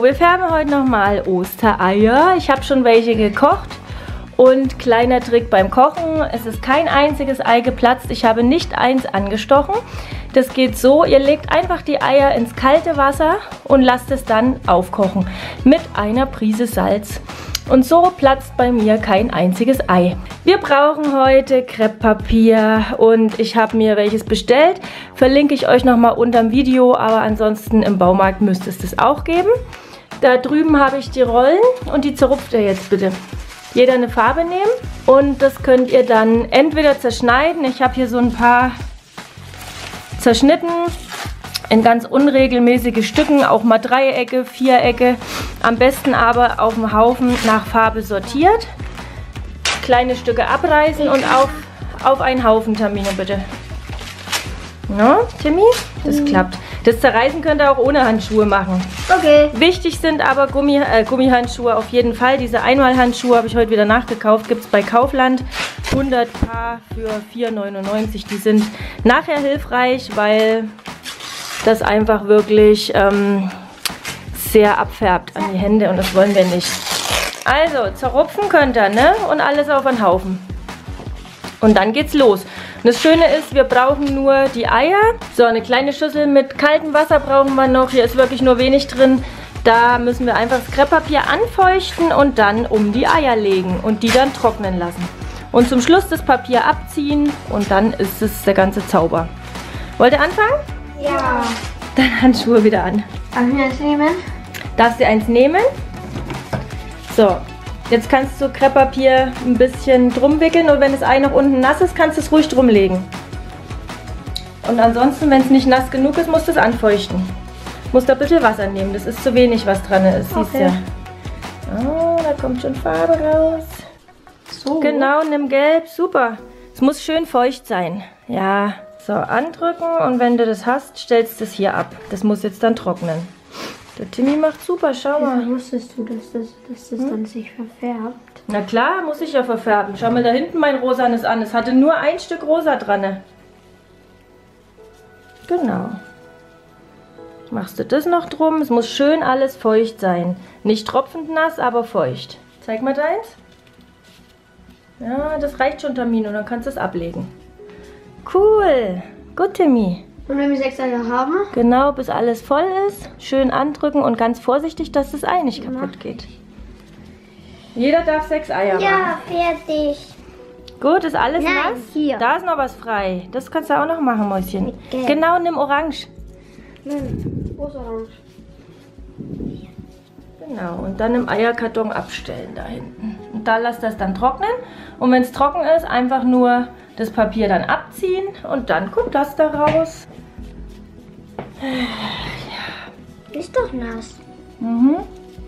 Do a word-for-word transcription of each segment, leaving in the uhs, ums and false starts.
wir färben heute nochmal Ostereier. Ich habe schon welche gekocht. Und kleiner Trick beim Kochen, es ist kein einziges Ei geplatzt. Ich habe nicht eins angestochen. Das geht so, ihr legt einfach die Eier ins kalte Wasser und lasst es dann aufkochen mit einer Prise Salz. Und so platzt bei mir kein einziges Ei. Wir brauchen heute Krepppapier und ich habe mir welches bestellt. Verlinke ich euch nochmal unter dem Video, aber ansonsten im Baumarkt müsste es das auch geben. Da drüben habe ich die Rollen und die zerrupft ihr jetzt bitte. Jeder eine Farbe nehmen und das könnt ihr dann entweder zerschneiden. Ich habe hier so ein paar zerschnitten in ganz unregelmäßige Stücken, auch mal Dreiecke, Vierecke. Am besten aber auf dem Haufen nach Farbe sortiert. Kleine Stücke abreißen und auf, auf einen Haufen, Tamino, bitte. Ja, Timmy? Das mhm. klappt. Das Zerreißen könnt ihr auch ohne Handschuhe machen. Okay. Wichtig sind aber Gummi, äh, Gummihandschuhe auf jeden Fall. Diese Einmalhandschuhe habe ich heute wieder nachgekauft. Gibt es bei Kaufland. hundert Paar für vier neunundneunzig. Die sind nachher hilfreich, weil das einfach wirklich ähm, sehr abfärbt an die Hände und das wollen wir nicht. Also, zerrupfen könnt ihr, ne? Und alles auf einen Haufen. Und dann geht's los. Und das Schöne ist, wir brauchen nur die Eier. So, eine kleine Schüssel mit kaltem Wasser brauchen wir noch. Hier ist wirklich nur wenig drin. Da müssen wir einfach das Krepppapier anfeuchten und dann um die Eier legen und die dann trocknen lassen. Und zum Schluss das Papier abziehen und dann ist es der ganze Zauber. Wollt ihr anfangen? Ja. Dann Handschuhe wieder an. Darf ich eins nehmen? Darfst du eins nehmen? So. Jetzt kannst du Krepppapier ein bisschen drum wickeln und wenn das Ei noch unten nass ist, kannst du es ruhig drum legen. Und ansonsten, wenn es nicht nass genug ist, musst du es anfeuchten. Musst da ein bisschen Wasser nehmen, das ist zu wenig, was dran ist. Siehst du? Okay. Oh, da kommt schon Farbe raus. So. Genau, nimm Gelb, super. Es muss schön feucht sein. Ja, so andrücken und wenn du das hast, stellst du es hier ab. Das muss jetzt dann trocknen. Der Timmy macht super, schau mal. Wie wusstest du, dass das, dass das hm? dann sich verfärbt? Na klar, muss ich ja verfärben. Schau mal da hinten mein rosanes an. Es hatte nur ein Stück rosa dran. Genau. Machst du das noch drum? Es muss schön alles feucht sein. Nicht tropfend nass, aber feucht. Zeig mal deins. Ja, das reicht schon, Tamino. Dann kannst du es ablegen. Cool. Gut, Timmy. Und wenn wir sechs Eier haben? Genau, bis alles voll ist. Schön andrücken und ganz vorsichtig, dass das Ei nicht kaputt geht. Jeder darf sechs Eier machen. Ja, fertig. Gut, ist alles Nein, nass? hier. Da ist noch was frei. Das kannst du auch noch machen, Mäuschen. Mit Gelb. Genau, nimm Orange. Nein, rosa-orange. Genau, und dann im Eierkarton abstellen da hinten. Und da lasst das dann trocknen. Und wenn es trocken ist, einfach nur das Papier dann abziehen und dann kommt das da raus. Ja. Ist doch nass. Mhm.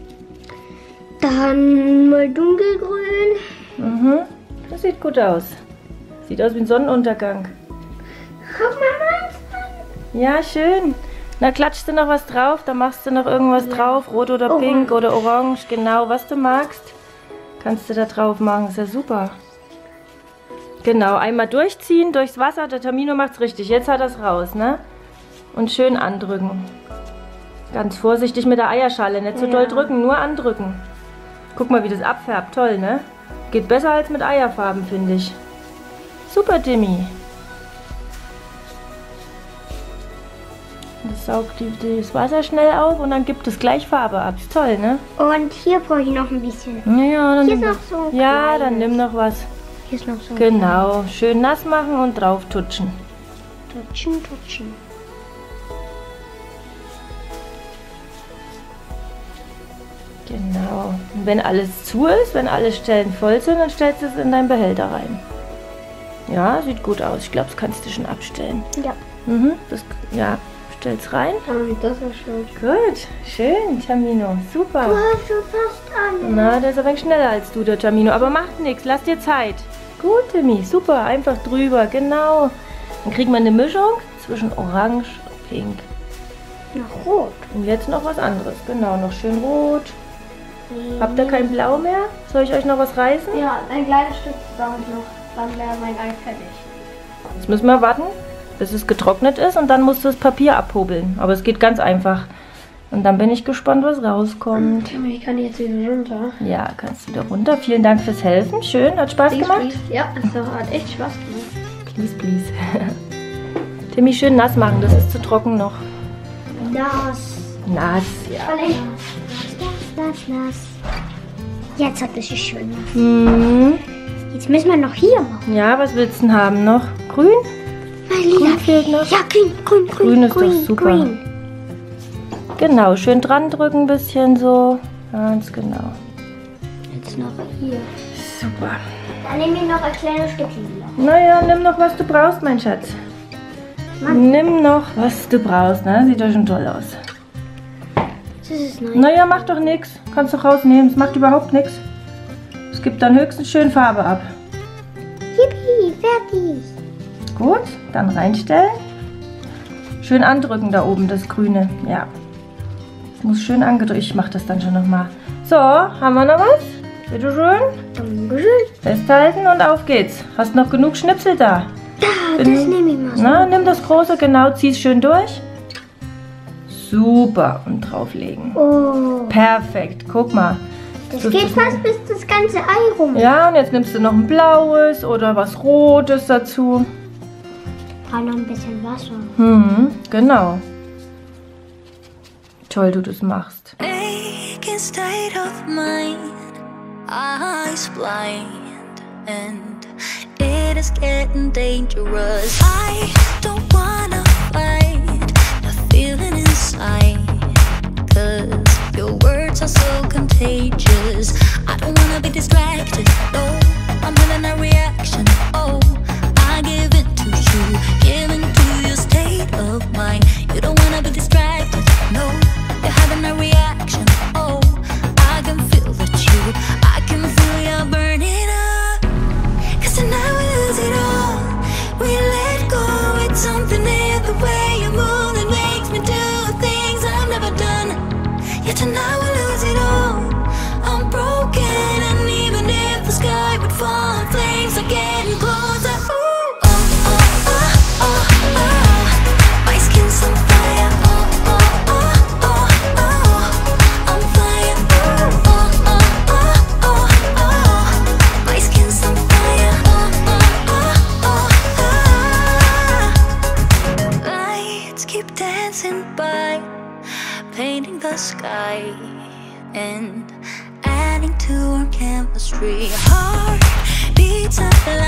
Dann mal dunkelgrün. Mhm. Das sieht gut aus. Sieht aus wie ein Sonnenuntergang. Guck mal meins an. Ja, schön. Na, klatschst du noch was drauf? Da machst du noch irgendwas Ja. drauf. Rot oder Orange. pink oder orange. Genau, was du magst. Kannst du da drauf machen. Ist ja super. Genau, einmal durchziehen durchs Wasser. Der Tamino macht's richtig. Jetzt hat er es raus, ne? Und schön andrücken. Ganz vorsichtig mit der Eierschale. Nicht so Ja. doll drücken, nur andrücken. Guck mal, wie das abfärbt. Toll, ne? Geht besser als mit Eierfarben, finde ich. Super, Timmy. Das saugt die, das Wasser schnell auf und dann gibt es gleich Farbe ab. Ist toll, ne? Und hier brauche ich noch ein bisschen. Ja, ja, dann Hier nimm ist noch so ein Ja, kleines. dann nimm noch was. Hier ist noch so ein Genau, schön nass machen und drauf tutschen. Tutschen, tutschen. Genau. Und wenn alles zu ist, wenn alle Stellen voll sind, dann stellst du es in deinen Behälter rein. Ja, sieht gut aus. Ich glaube, das kannst du schon abstellen. Ja. Mhm, das, ja, stell's rein. Und das ist schön. Gut, schön, Tamino. Super. Du hast schon fast an. Na, der ist aber schneller als du, der Tamino. Aber macht nichts, lass dir Zeit. Gut, Timmy, super. Einfach drüber, genau. Dann kriegt man eine Mischung zwischen Orange und Pink. Noch rot. Und jetzt noch was anderes. Genau, noch schön rot. Habt ihr kein Blau mehr? Soll ich euch noch was reißen? Ja, ein kleines Stück brauche ich noch. Dann wäre mein Ei fertig. Jetzt müssen wir warten, bis es getrocknet ist und dann musst du das Papier abhobeln. Aber es geht ganz einfach. Und dann bin ich gespannt, was rauskommt. Ich kann jetzt wieder runter. Ja, kannst du wieder runter. Vielen Dank fürs Helfen. Schön, hat Spaß Please, gemacht? please. Ja, es hat echt Spaß gemacht. Please, please. Timmy, schön nass machen, das ist zu trocken noch. Nass. Nass, ja. Nass, nass, nass. Jetzt hat es sich schön nass. Hm. Jetzt müssen wir noch hier machen. Ja, was willst du denn haben noch? Grün? Grün fehlt noch. Ja, grün, grün, grün. Grün ist grün, doch super. Grün. Genau, schön dran drücken ein bisschen so. Ganz genau. Jetzt noch hier. Super. Dann nehmen wir noch ein kleines Stück lila. Naja, nimm noch, was du brauchst, mein Schatz. Mann. Nimm noch, was du brauchst, ne? Sieht doch schon toll aus. Das ist neu. Naja, macht doch nichts. Kannst du rausnehmen. Es macht überhaupt nichts. Es gibt dann höchstens schön Farbe ab. Yippie, fertig. Gut, dann reinstellen. Schön andrücken da oben, das Grüne. Ja. Es muss schön angedrückt. Ich mache das dann schon nochmal. So, haben wir noch was? Bitte schön. Dankeschön. Festhalten und auf geht's. Hast noch genug Schnipsel da? Da, das nehme ich mal so. Na, nimm das große, genau, zieh es schön durch. Super. Und drauflegen. Oh. Perfekt. Guck mal. Das geht fast bis das ganze Ei rum. Ja, und jetzt nimmst du noch ein blaues oder was Rotes dazu. Brauche noch ein bisschen Wasser. Hm, genau. Toll, du das machst. Aching state of mind, eyes blind, and it is getting dangerous. I don't wanna fight the feeling inside, 'cause your words are so contagious. I don't wanna be distracted, no, I'm having a reaction, oh, I give it to you, give in to your state of mind. You don't wanna be distracted, no, you're having a reaction, oh, I can feel that you, I can feel you burning up, 'cause tonight we lose it all, we let go, it's something in the way you move that makes me do things I've never done, yeah, tonight we lose it all, I'm broken, and even if the sky would fall, flames are getting closer, ooh, oh, oh, oh, oh, oh, my skin's on fire, oh, oh, oh, oh, oh, I'm flying, ooh, oh, oh, oh, oh, oh, my skin's on fire, oh, oh, oh, oh, oh, lights keep dancing by, painting the sky, and adding to our chemistry. Heart beats at